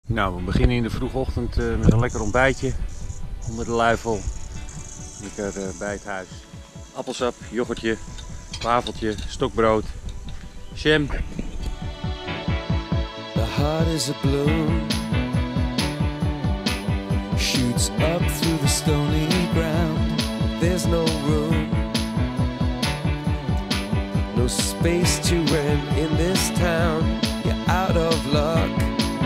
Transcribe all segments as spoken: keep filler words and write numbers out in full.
Nou, we beginnen in de vroege ochtend uh, met een lekker ontbijtje onder de luifel. Lekker uh, bij het huis. Appelsap, yoghurtje, wafeltje, stokbrood, jam. The heart is a balloon, shoots up through the stony ground. There's no room, no space to rent in this town. You're out of luck.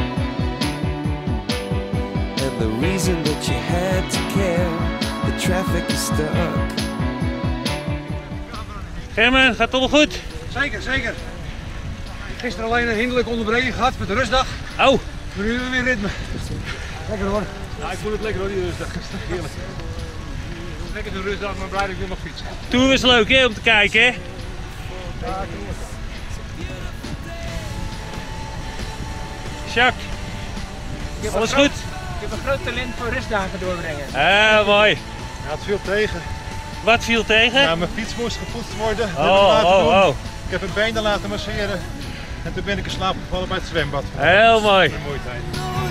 The reason that you had to care, the traffic is stuck. Germen, gaat het allemaal goed? Zeker, zeker. Gisteren alleen een hinderlijke onderbreking gehad met de rustdag. Oh! Maar nu hebben we weer ritme. Lekker hoor. Ja, ik voel het lekker hoor, die rustdag. Heerlijk. Lekker de rustdag, maar blij dat ik weer mag fietsen. Toen was leuk hè, om te kijken hè? Ja, tuurlijk. Jacques, alles goed? Ik heb een groot talent voor rustdagen doorbrengen. Ah, mooi. Ja, het viel tegen. Wat viel tegen? Ja, mijn fiets moest gepoetst worden. Dat oh, heb ik laten oh, doen. oh. Ik heb een benen laten masseren. En toen ben ik in slaap gevallen bij het zwembad. Heel mooi. Vermoeidheid.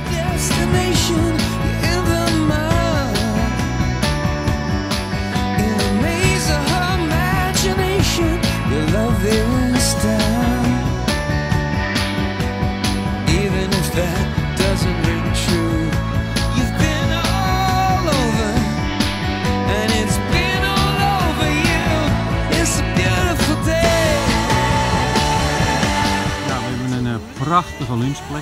Prachtige lunchplek.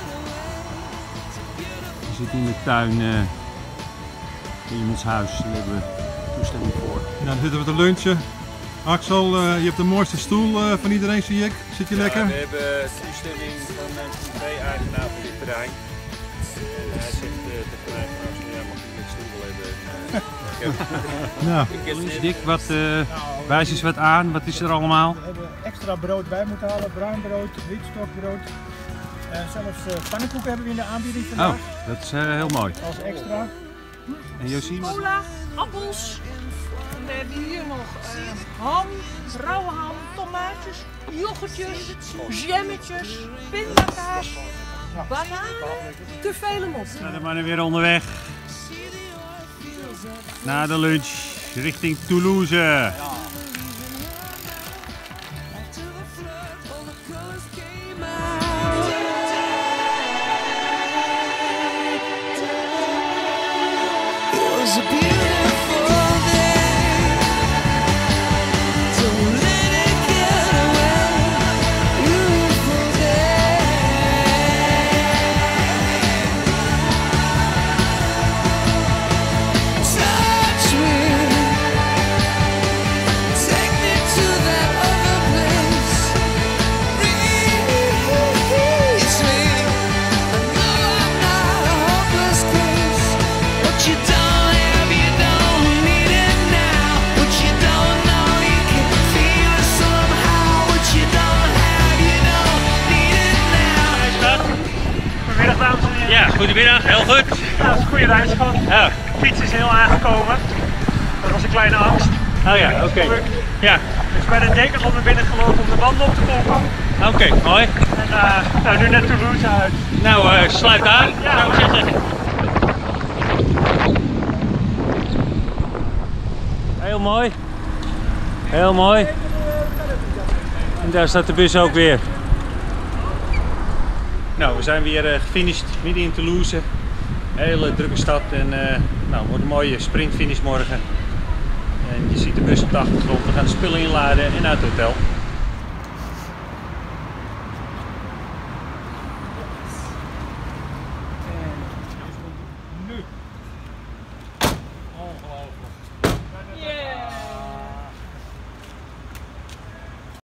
We zitten in de tuin uh, in iemands huis. Daar hebben we toestemming voor. Nou, dan zitten we te lunchen. Axel, uh, je hebt de mooiste stoel uh, van iedereen, zie ik. Zit je ja, lekker? We hebben toestemming van een privé-eigenaar van dit terrein. En hij zegt uh, tegen mij, nou, ja, mag ik dit stoel wel hebben? Uh, nou. Lunch, Dick, wat, uh, wijs eens wat aan. Wat is er allemaal? We hebben extra brood bij moeten halen. Bruin brood, witstokbrood. Uh, zelfs uh, pannenkoeken hebben we in de aanbieding vandaag. Oh, dat is uh, heel mooi. Als extra. En Josien? Cola, appels. En we hebben hier nog uh, ham, rauwe ham, tomaatjes, yoghurtjes, jammetjes, pindakaas, bananen. Te veel om op. Nou, de mannen weer onderweg. Na de lunch richting Toulouse. Ja. Ja, goedemiddag, heel goed. Ja, dat is een goede reis gehad. Ja. De fiets is heel aangekomen. Dat was een kleine angst. Oh ja, oké. Okay. Ja. Dus bij de Decathlon naar binnen gelopen om de banden op te pompen. Oké, okay, mooi. En uh, nou, nu net Toulouse uit. Nou, uh, sluit aan, ja, zou ik zeggen. Heel mooi. Heel mooi. En daar staat de bus ook weer. Nou, we zijn weer uh, gefinished midden in Toulouse. Een hele drukke stad en uh, nou, het wordt een mooie sprintfinish morgen. En je ziet de bus op de achtergrond. We gaan de spullen inladen en naar het hotel. Nu. Ongelooflijk. Yay!